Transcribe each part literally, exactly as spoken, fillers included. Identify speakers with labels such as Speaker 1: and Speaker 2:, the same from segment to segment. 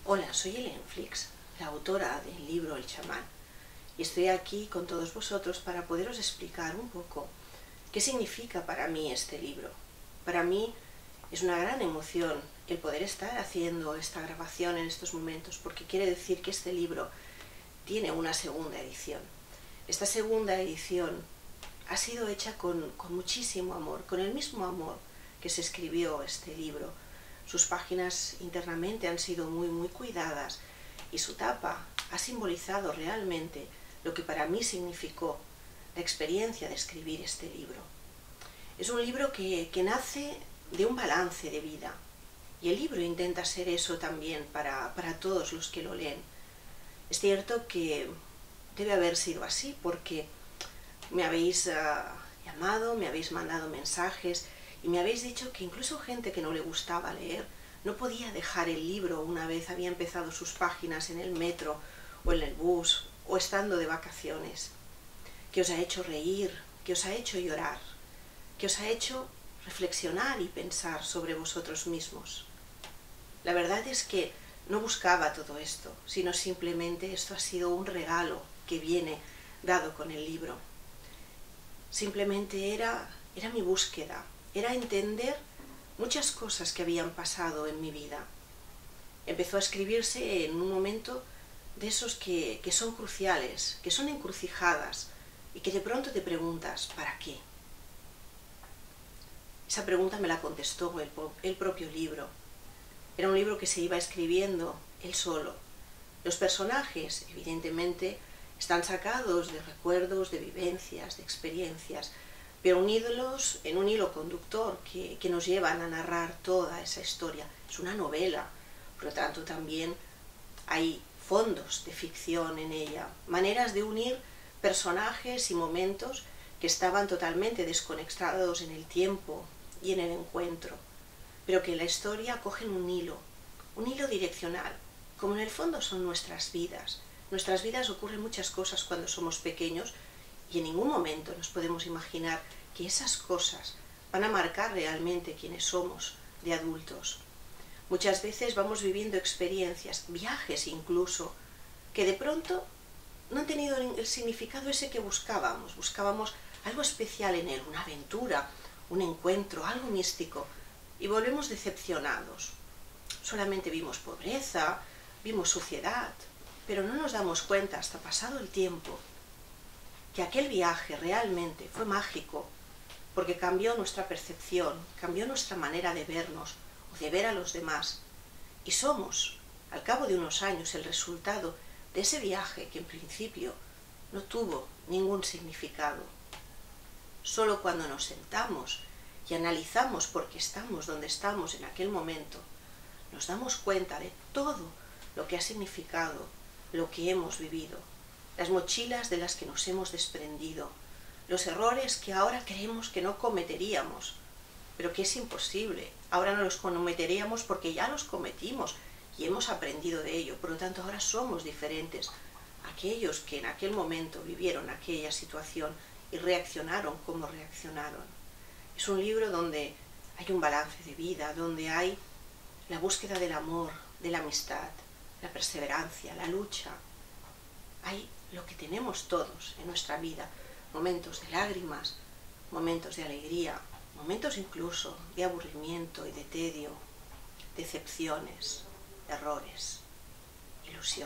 Speaker 1: Hola, soy Helen Flix, la autora del libro El chamán, y estoy aquí con todos vosotros para poderos explicar un poco qué significa para mí este libro. Para mí es una gran emoción el poder estar haciendo esta grabación en estos momentos, porque quiere decir que este libro tiene una segunda edición. Esta segunda edición ha sido hecha con, con muchísimo amor, con el mismo amor que se escribió este libro. Sus páginas internamente han sido muy, muy cuidadas y su tapa ha simbolizado realmente lo que para mí significó la experiencia de escribir este libro. Es un libro que, que nace de un balance de vida y el libro intenta ser eso también para, para todos los que lo leen. Es cierto que debe haber sido así porque me habéis uh, llamado, me habéis mandado mensajes y me habéis dicho que incluso gente que no le gustaba leer no podía dejar el libro una vez había empezado sus páginas en el metro o en el bus o estando de vacaciones, que os ha hecho reír, que os ha hecho llorar, que os ha hecho reflexionar y pensar sobre vosotros mismos. La verdad es que no buscaba todo esto, sino simplemente esto ha sido un regalo que viene dado con el libro. Simplemente era, era mi búsqueda, era entender muchas cosas que habían pasado en mi vida. Empezó a escribirse en un momento de esos que, que son cruciales, que son encrucijadas y que de pronto te preguntas, ¿para qué? Esa pregunta me la contestó el, el propio libro. Era un libro que se iba escribiendo él solo. Los personajes, evidentemente, están sacados de recuerdos, de vivencias, de experiencias, pero unidos en un hilo conductor que, que nos llevan a narrar toda esa historia. Es una novela, por lo tanto también hay fondos de ficción en ella, maneras de unir personajes y momentos que estaban totalmente desconectados en el tiempo y en el encuentro, pero que en la historia cogen un hilo, un hilo direccional, como en el fondo son nuestras vidas. Nuestras vidas ocurren muchas cosas cuando somos pequeños y en ningún momento nos podemos imaginar que esas cosas van a marcar realmente quiénes somos de adultos. Muchas veces vamos viviendo experiencias, viajes incluso, que de pronto no han tenido el significado ese que buscábamos. Buscábamos algo especial en él, una aventura, un encuentro, algo místico, y volvemos decepcionados. Solamente vimos pobreza, vimos suciedad, pero no nos damos cuenta hasta pasado el tiempo que aquel viaje realmente fue mágico, porque cambió nuestra percepción, cambió nuestra manera de vernos o de ver a los demás, y somos, al cabo de unos años, el resultado de ese viaje que en principio no tuvo ningún significado. Solo cuando nos sentamos y analizamos por qué estamos donde estamos en aquel momento, nos damos cuenta de todo lo que ha significado lo que hemos vivido, las mochilas de las que nos hemos desprendido, los errores que ahora creemos que no cometeríamos, pero que es imposible. Ahora no los cometeríamos porque ya los cometimos y hemos aprendido de ello. Por lo tanto, ahora somos diferentes a aquellos que en aquel momento vivieron aquella situación y reaccionaron como reaccionaron. Es un libro donde hay un balance de vida, donde hay la búsqueda del amor, de la amistad, la perseverancia, la lucha. Hay lo que tenemos todos en nuestra vida, momentos de lágrimas, momentos de alegría, momentos incluso de aburrimiento y de tedio, decepciones, errores, ilusión.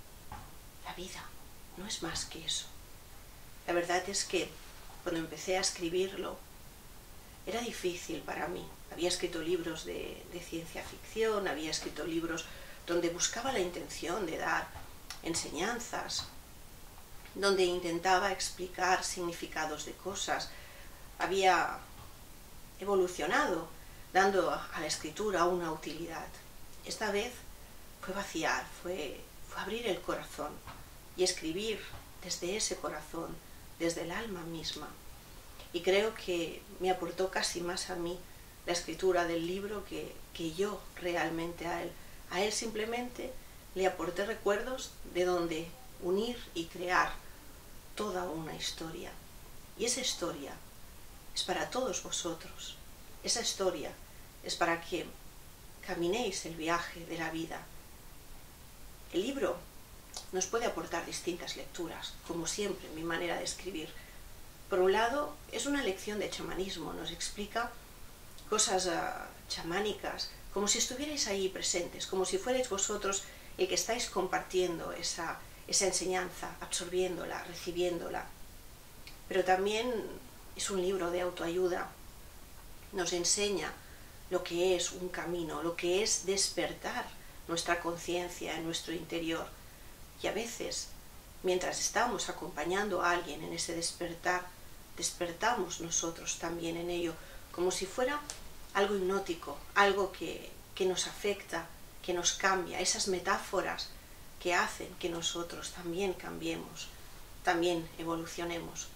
Speaker 1: La vida no es más que eso. La verdad es que cuando empecé a escribirlo era difícil para mí. Había escrito libros de, de ciencia ficción, había escrito libros donde buscaba la intención de dar enseñanzas, donde intentaba explicar significados de cosas. Había evolucionado, dando a la escritura una utilidad. Esta vez fue vaciar, fue, fue abrir el corazón y escribir desde ese corazón, desde el alma misma. Y creo que me aportó casi más a mí la escritura del libro que, que yo realmente a él. A él simplemente le aporté recuerdos de donde unir y crear toda una historia. Y esa historia es para todos vosotros. Esa historia es para que caminéis el viaje de la vida El libro nos puede aportar distintas lecturas, como siempre, mi manera de escribir. Por un lado, es una lección de chamanismo, nos explica cosas uh, chamánicas, como si estuvierais ahí presentes, como si fuerais vosotros el que estáis compartiendo esa, esa enseñanza, absorbiéndola, recibiéndola. Pero también es un libro de autoayuda, nos enseña lo que es un camino, lo que es despertar nuestra conciencia en nuestro interior. Y a veces, mientras estamos acompañando a alguien en ese despertar, despertamos nosotros también en ello, como si fuera algo hipnótico, algo que, que nos afecta, que nos cambia, esas metáforas que hacen que nosotros también cambiemos, también evolucionemos.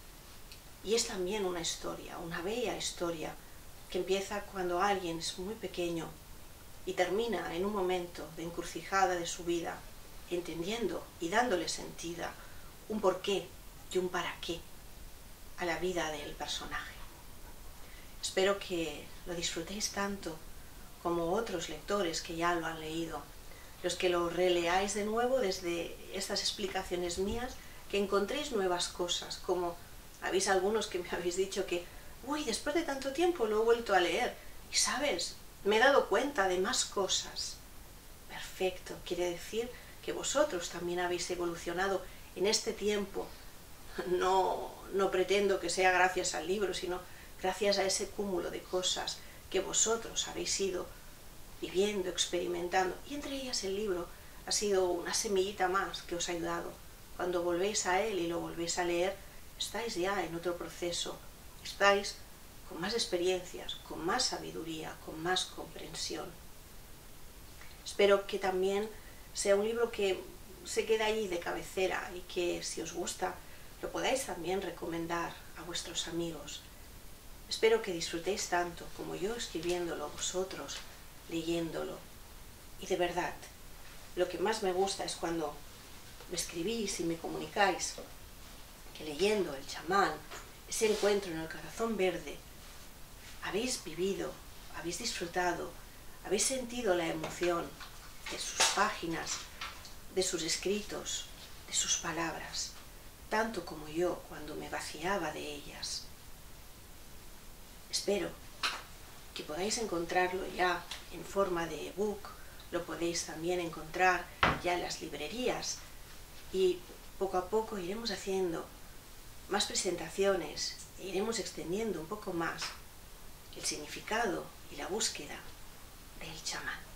Speaker 1: Y es también una historia, una bella historia, que empieza cuando alguien es muy pequeño y termina en un momento de encrucijada de su vida, entendiendo y dándole sentido, un porqué y un para qué a la vida del personaje. Espero que lo disfrutéis tanto como otros lectores que ya lo han leído, los que lo releáis de nuevo desde estas explicaciones mías, que encontréis nuevas cosas, como habéis algunos que me habéis dicho que uy, después de tanto tiempo lo he vuelto a leer y sabes, me he dado cuenta de más cosas. Perfecto, quiere decir que vosotros también habéis evolucionado en este tiempo. No, no pretendo que sea gracias al libro, sino gracias a ese cúmulo de cosas que vosotros habéis ido viviendo, experimentando, y entre ellas el libro ha sido una semillita más que os ha ayudado. Cuando volvéis a él y lo volvéis a leer, estáis ya en otro proceso, estáis con más experiencias, con más sabiduría, con más comprensión. Espero que también sea un libro que se quede allí de cabecera y que, si os gusta, lo podáis también recomendar a vuestros amigos. Espero que disfrutéis tanto como yo escribiéndolo, vosotros leyéndolo. Y de verdad, lo que más me gusta es cuando me escribís y me comunicáis que leyendo El chamán, ese encuentro en el corazón verde, habéis vivido, habéis disfrutado, habéis sentido la emoción de sus páginas, de sus escritos, de sus palabras, tanto como yo cuando me vaciaba de ellas. Espero que podáis encontrarlo ya en forma de ebook, lo podéis también encontrar ya en las librerías y poco a poco iremos haciendo más presentaciones e iremos extendiendo un poco más el significado y la búsqueda del chamán.